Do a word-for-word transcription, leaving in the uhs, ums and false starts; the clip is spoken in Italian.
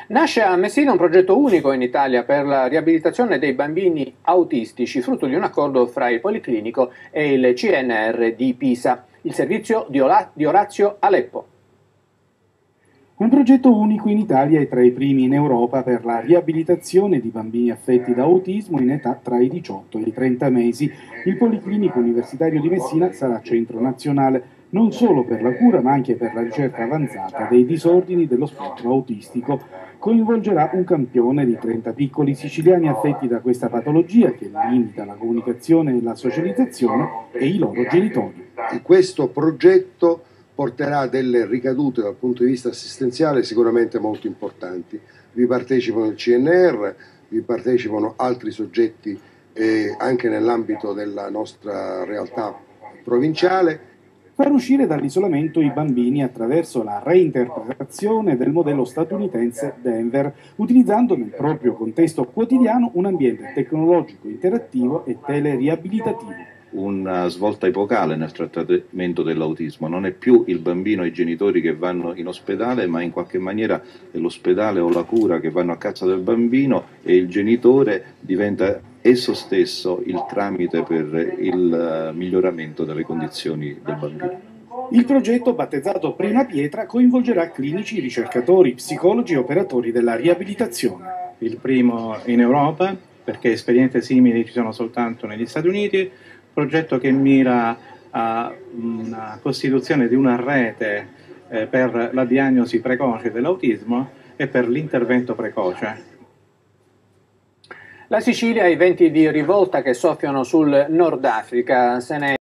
Nasce a Messina un progetto unico in Italia per la riabilitazione dei bambini autistici, frutto di un accordo fra il Policlinico e il C N R di Pisa, il servizio di, Ola di Orazio Aleppo. Un progetto unico in Italia e tra i primi in Europa per la riabilitazione di bambini affetti da autismo in età tra i diciotto e i trenta mesi. Il Policlinico Universitario di Messina sarà centro nazionale non solo per la cura ma anche per la ricerca avanzata dei disordini dello spettro autistico. Coinvolgerà un campione di trenta piccoli siciliani affetti da questa patologia che limita la comunicazione e la socializzazione e i loro genitori. Questo progetto porterà delle ricadute dal punto di vista assistenziale sicuramente molto importanti. Vi partecipano il C N R, vi partecipano altri soggetti eh, anche nell'ambito della nostra realtà provinciale. Far uscire dall'isolamento i bambini attraverso la reinterpretazione del modello statunitense Denver, utilizzando nel proprio contesto quotidiano un ambiente tecnologico, interattivo e teleriabilitativo. Una svolta epocale nel trattamento dell'autismo, non è più il bambino e i genitori che vanno in ospedale, ma in qualche maniera è l'ospedale o la cura che vanno a casa del bambino e il genitore diventa esso stesso il tramite per il miglioramento delle condizioni del bambino. Il progetto, battezzato Prima Pietra, coinvolgerà clinici, ricercatori, psicologi e operatori della riabilitazione. Il primo in Europa, perché esperienze simili ci sono soltanto negli Stati Uniti, progetto che mira a una costituzione di una rete eh, per la diagnosi precoce dell'autismo e per l'intervento precoce. La Sicilia ha i venti di rivolta che soffiano sul Nord Africa. Se ne